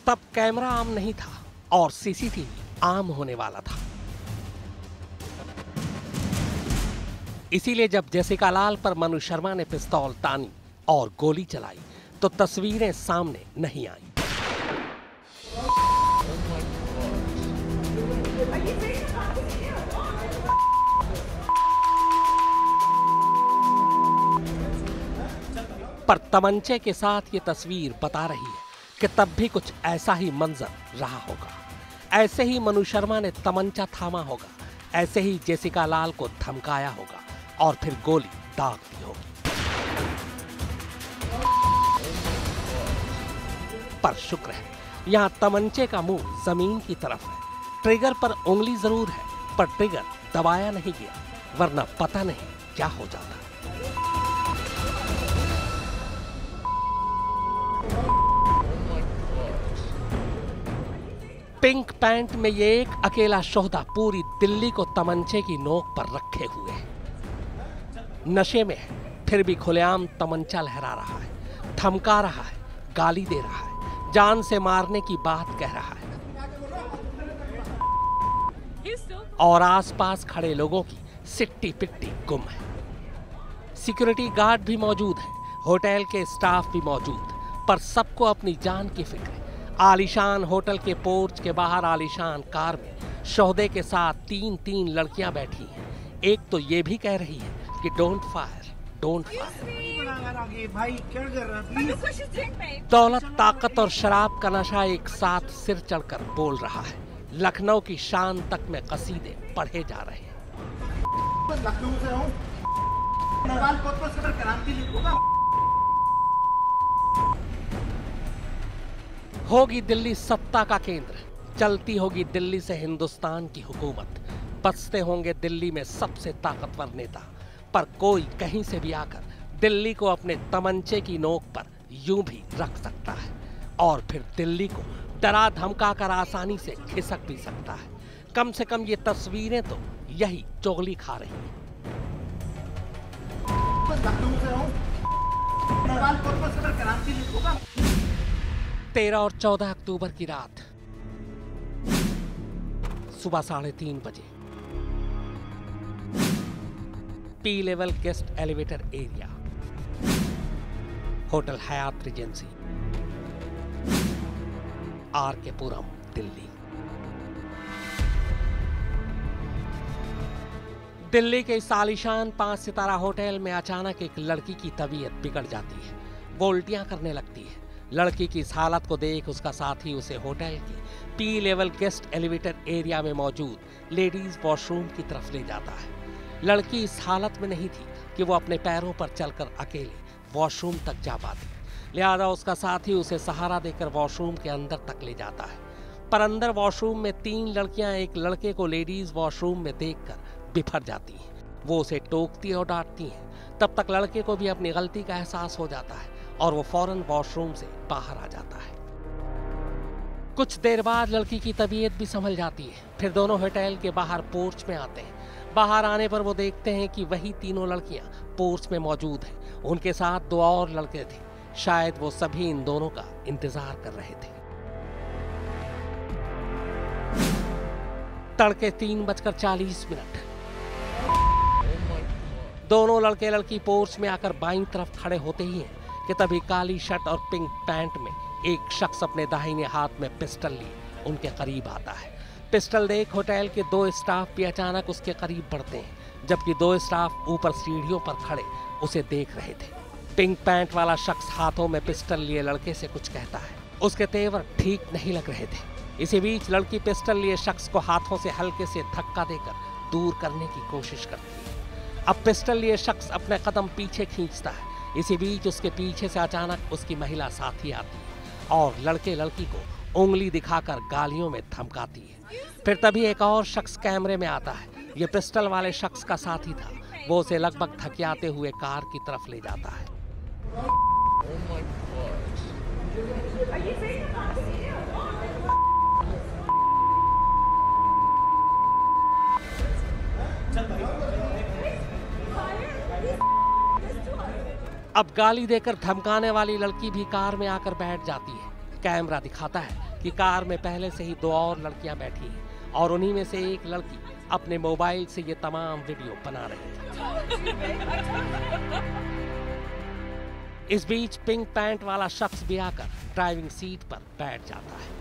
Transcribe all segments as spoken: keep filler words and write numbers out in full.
तब कैमरा आम नहीं था और सीसीटीवी आम होने वाला था। इसीलिए जब जेसिका लाल पर मनु शर्मा ने पिस्तौल तानी और गोली चलाई तो तस्वीरें सामने नहीं आई। पर तमंचे के साथ ये तस्वीर बता रही है कि तब भी कुछ ऐसा ही मंजर रहा होगा। ऐसे ही मनु शर्मा ने तमंचा थामा होगा, ऐसे ही जेसिका लाल को धमकाया होगा और फिर गोली दाग दी होगी। पर शुक्र है यहाँ तमंचे का मुंह जमीन की तरफ है। ट्रिगर पर उंगली जरूर है पर ट्रिगर दबाया नहीं गया, वरना पता नहीं क्या हो जाता। पिंक पैंट में ये एक अकेला शोहदा पूरी दिल्ली को तमंचे की नोक पर रखे हुए है। नशे में है फिर भी खुलेआम तमंचा लहरा रहा है, धमका रहा है, गाली दे रहा है, जान से मारने की बात कह रहा है। और आसपास खड़े लोगों की सिट्टी पिट्टी गुम है। सिक्योरिटी गार्ड भी मौजूद है, होटल के स्टाफ भी मौजूद, पर सबको अपनी जान की फिक्र है। आलीशान होटल के पोर्च के बाहर आलीशान कार में शोहदे के साथ तीन तीन लड़कियां बैठी हैं। एक तो ये भी कह रही है कि डोंट फायर, डोंट फायर। दौलत, ताकत और शराब का नशा एक साथ सिर चढ़कर बोल रहा है। लखनऊ की शान तक में कसीदे पढ़े जा रहे हैं। लखनऊ से हूं, क्रांति लिखूंगा। होगी दिल्ली सत्ता का केंद्र, चलती होगी दिल्ली से हिंदुस्तान की हुकूमत, बसते होंगे दिल्ली में सबसे ताकतवर नेता, पर कोई कहीं से भी आकर दिल्ली को अपने तमंचे की नोक पर यूं भी रख सकता है और फिर दिल्ली को डरा धमका कर आसानी से खिसक भी सकता है। कम से कम ये तस्वीरें तो यही चुगली खा रही हैं। तेरह और चौदह अक्टूबर की रात सुबह साढ़े तीन बजे P level guest elevator area, hotel Hyatt Regency, R K Puram, Delhi. Delhi के इस आलीशान पांच सितारा होटल में अचानक एक लड़की की तबीयत बिगड़ जाती है। वो उल्टियां करने लगती है। लड़की की इस हालत को देख उसका साथी उसे होटल की P level guest elevator area में मौजूद लेडीज वॉशरूम की तरफ ले जाता है। लड़की इस हालत में नहीं थी कि वो अपने पैरों पर चलकर अकेले वॉशरूम तक जा पाती, लिहाजा उसका साथी उसे सहारा देकर वॉशरूम के अंदर तक ले जाता है। पर अंदर वॉशरूम में तीन लड़कियां एक लड़के को लेडीज वॉशरूम में देखकर बिफर जाती हैं। वो उसे टोकती और डांटती हैं। तब तक लड़के को भी अपनी गलती का एहसास हो जाता है और वो फौरन वॉशरूम से बाहर आ जाता है। कुछ देर बाद लड़की की तबीयत भी संभल जाती है। फिर दोनों होटल के बाहर पोर्च में आते हैं। बाहर आने पर वो देखते हैं कि वही तीनों लड़कियां पोर्च में मौजूद हैं। उनके साथ दो और लड़के थे, शायद वो सभी इन दोनों का इंतजार कर रहे थे। तड़के तीन बजकर चालीस मिनट दोनों लड़के लड़की पोर्च में आकर बाईं तरफ खड़े होते ही हैं कि तभी काली शर्ट और पिंक पैंट में एक शख्स अपने दाहिने हाथ में पिस्टल लिए उनके करीब आता है। पिस्टल देख होटल के दो स्टाफ भी अचानक उसके करीब बढ़ते हैं, जबकि दो स्टाफ ऊपर सीढ़ियों पर खड़े उसे देख रहे थे। पिंक पैंट वाला शख्स हाथों में पिस्टल लिए लड़के से कुछ कहता है। उसके तेवर ठीक नहीं लग रहे थे। इसी बीच लड़की पिस्टल लिए शख्स को हाथों से हल्के से धक्का देकर दूर करने की कोशिश करती है। अब पिस्टल लिए शख्स अपने कदम पीछे खींचता है। इसी बीच उसके पीछे से अचानक उसकी महिला साथी आती है और लड़के लड़की को उंगली दिखाकर गालियों में धमकाती है। फिर तभी एक और शख्स कैमरे में आता है। ये पिस्टल वाले शख्स का साथी था। वो उसे लगभग धकियाते हुए कार की तरफ ले जाता है। अब गाली देकर धमकाने वाली लड़की भी कार में आकर बैठ जाती है। कैमरा दिखाता है कि कार में पहले से ही दो और लड़कियां बैठी हैं और उन्हीं में से एक लड़की अपने मोबाइल से ये तमाम वीडियो बना रही थी। इस बीच पिंक पैंट वाला शख्स भी आकर ड्राइविंग सीट पर बैठ जाता है।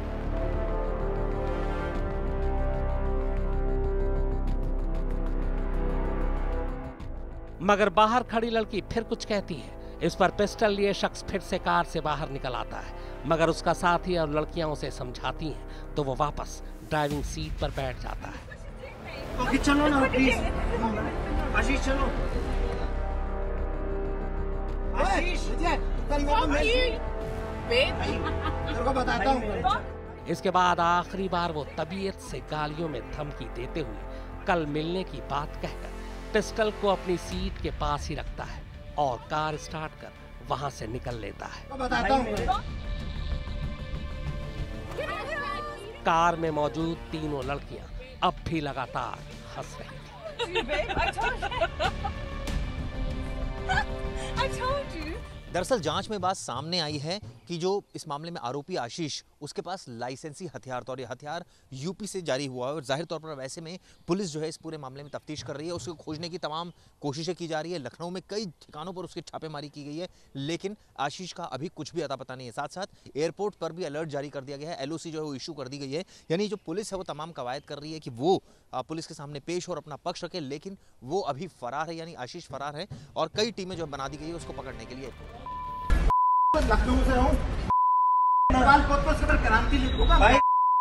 मगर बाहर खड़ी लड़की फिर कुछ कहती है। इस पर पिस्टल लिए शख्स फिर से कार से बाहर निकल आता है, मगर उसका साथी और लड़कियां उसे समझाती हैं तो वो वापस ड्राइविंग सीट पर बैठ जाता है। ओके चलो ना प्लीज, आशीष चलो। आशीष कल मैं तेरे को बताता हूँ। इसके बाद आखिरी बार वो तबीयत से गालियों में धमकी देते हुए कल मिलने की बात कहकर पिस्टल को अपनी सीट के पास ही रखता है और कार स्टार्ट कर वहां से निकल लेता है। बताता हूँ। कार में मौजूद तीनों लड़कियां अब भी लगातार हंस रही थी। दरअसल जांच में बात सामने आई है कि जो इस मामले में आरोपी आशीष, उसके पास लाइसेंसी हथियार था और ये हथियार यूपी से जारी हुआ है और जाहिर तौर पर वैसे में पुलिस जो है इस पूरे मामले में तफ्तीश कर रही है, उसको खोजने की तमाम कोशिशें की जा रही है। लखनऊ में कई ठिकानों पर उसकी छापेमारी की गई है, लेकिन आशीष का अभी कुछ भी अता पता नहीं है। साथ साथ एयरपोर्ट पर भी अलर्ट जारी कर दिया गया है, एल ओ सी जो है वो इशू कर दी गई है। यानी जो पुलिस है वो तमाम कवायद कर रही है कि वो पुलिस के सामने पेश और अपना पक्ष रखे, लेकिन वो अभी फरार है, यानी आशीष फरार है और कई टीमें जो बना दी गई है उसको पकड़ने के लिए। लखनऊ से हूँ, नेपाल पद पर क्रांति लिखूंगा भाई।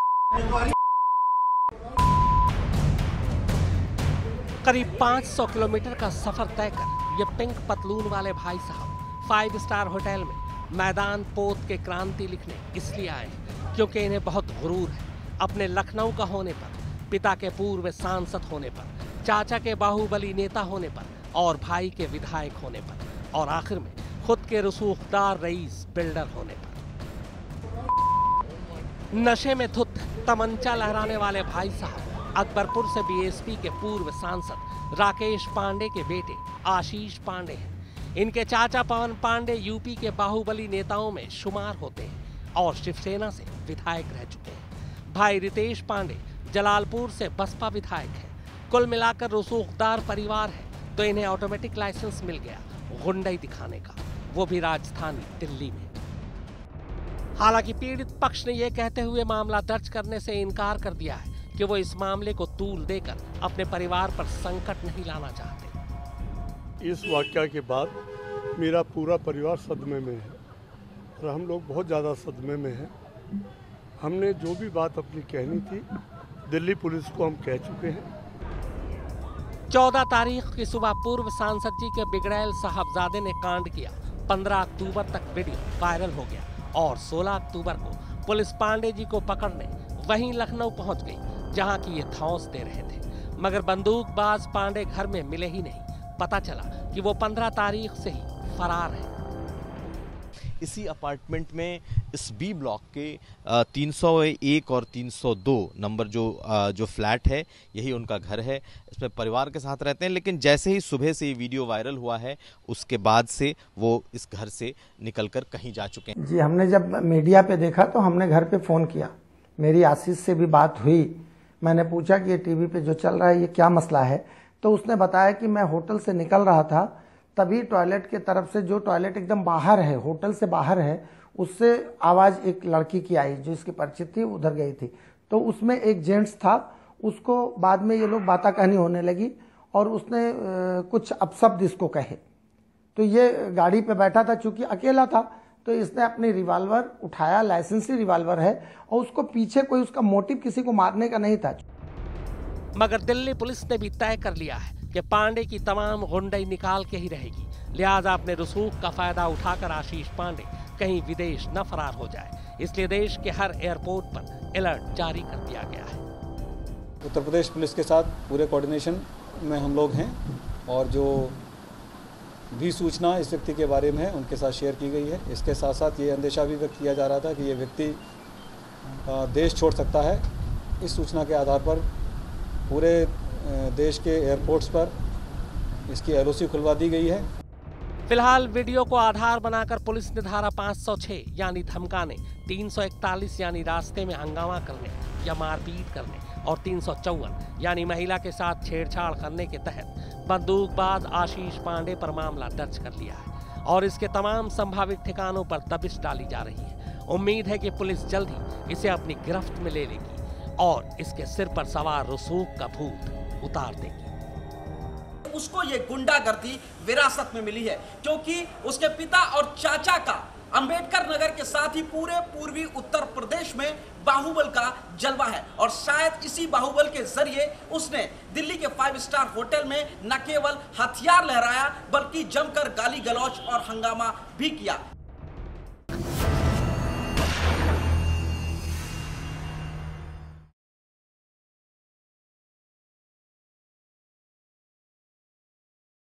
करीब पाँच सौ किलोमीटर का सफर तय कर ये पिंक पतलून वाले भाई साहब फाइव स्टार होटल में मैदान पोत के क्रांति लिखने इसलिए आए क्योंकि इन्हें बहुत गुरूर है अपने लखनऊ का होने पर, पिता के पूर्व सांसद होने पर, चाचा के बाहुबली नेता होने पर और भाई के विधायक होने पर और आखिर में खुद के रसूखदार रईस बिल्डर होने पर। नशे में धुत तमंचा लहराने वाले भाई साहब अकबरपुर से बी एस पी के पूर्व सांसद राकेश पांडे के बेटे आशीष पांडे हैं। इनके चाचा पवन पांडे यूपी के बाहुबली नेताओं में शुमार होते हैं और शिवसेना से विधायक रह चुके हैं। भाई रितेश पांडे जलालपुर से बसपा विधायक हैं। कुल मिलाकर रसूखदार परिवार है तो इन्हें ऑटोमेटिक लाइसेंस मिल गया गुंडई दिखाने का, वो भी राजधानी दिल्ली में। हालांकि पीड़ित पक्ष ने यह कहते हुए मामला दर्ज करने से इनकार कर दिया है कि वो इस मामले को तूल देकर अपने परिवार पर संकट नहीं लाना चाहते। इस वाकया के बाद मेरा पूरा परिवार सदमे में है और हम लोग बहुत ज़्यादा सदमे में हैं। हमने जो भी बात अपनी कहनी थी दिल्ली पुलिस को हम कह चुके हैं। चौदह तारीख की सुबह पूर्व सांसद जी के बिगड़ैल साहबजादे ने कांड किया। पंद्रह अक्टूबर तक वीडियो वायरल हो गया और सोलह अक्टूबर को पुलिस पांडे जी को पकड़ने वहीं लखनऊ पहुंच गई जहां की ये धौंस दे रहे थे, मगर बंदूकबाज पांडे घर में मिले ही नहीं। पता चला कि वो पंद्रह तारीख से ही फरार है। इसी अपार्टमेंट में इस बी ब्लॉक के तीन सौ एक और तीन सौ दो नंबर जो जो फ्लैट है, यही उनका घर है। इसमें परिवार के साथ रहते हैं, लेकिन जैसे ही सुबह से ये वीडियो वायरल हुआ है उसके बाद से वो इस घर से निकलकर कहीं जा चुके हैं। जी, हमने जब मीडिया पे देखा तो हमने घर पे फ़ोन किया। मेरी आशीष से भी बात हुई। मैंने पूछा कि ये टीवी पे जो चल रहा है ये क्या मसला है, तो उसने बताया कि मैं होटल से निकल रहा था, तभी टॉयलेट के तरफ से, जो टॉयलेट एकदम बाहर है, होटल से बाहर है, उससे आवाज़ एक लड़की की आई जो इसकी परिचित थी, उधर गई थी। तो उसमें एक जेंट्स था, उसको बाद में ये लोग बाता कहनी होने लगी और उसने कुछ अपशब्द इसको कहे। तो ये गाड़ी पे बैठा था, चूंकि अकेला था, तो इसने अपनी रिवॉल्वर उठाया, लाइसेंसी रिवॉल्वर है, और उसको पीछे कोई उसका मोटिव किसी को मारने का नहीं था। मगर दिल्ली पुलिस ने भी तय कर लिया है कि पांडे की तमाम गुंडई निकाल के ही रहेगी, लिहाजा अपने रसूख का फायदा उठाकर आशीष पांडे कहीं विदेश न फरार हो जाए, इसलिए देश के हर एयरपोर्ट पर अलर्ट जारी कर दिया गया है। उत्तर प्रदेश पुलिस के साथ पूरे कोऑर्डिनेशन में हम लोग हैं और जो भी सूचना इस व्यक्ति के बारे में है उनके साथ शेयर की गई है। इसके साथ साथ ये अंदेशा भी व्यक्त किया जा रहा था कि ये व्यक्ति देश छोड़ सकता है। इस सूचना के आधार पर पूरे देश के एयरपोर्ट्स पर इसकी एल ओ सी खुलवा दी गई है। फिलहाल वीडियो को आधार बनाकर पुलिस ने धारा पाँच सौ छह यानी धमकाने, तीन सौ इकतालीस यानी रास्ते में हंगामा करने या मारपीट करने और तीन सौ चौवन यानी महिला के साथ छेड़छाड़ करने के तहत बंदूकबाज आशीष पांडे पर मामला दर्ज कर लिया है और इसके तमाम संभावित ठिकानों पर दबिश डाली जा रही है। उम्मीद है कि पुलिस जल्द ही इसे अपनी गिरफ्त में ले लेगी और इसके सिर पर सवार रसूख का भूत उतार देगी। उसको ये गुंडागर्दी विरासत में मिली है क्योंकि उसके पिता और चाचा का अंबेडकर नगर के साथ ही पूरे पूर्वी उत्तर प्रदेश में बाहुबल का जलवा है और शायद इसी बाहुबल के जरिए उसने दिल्ली के फाइव स्टार होटल में न केवल हथियार लहराया बल्कि जमकर गाली गलौज और हंगामा भी किया।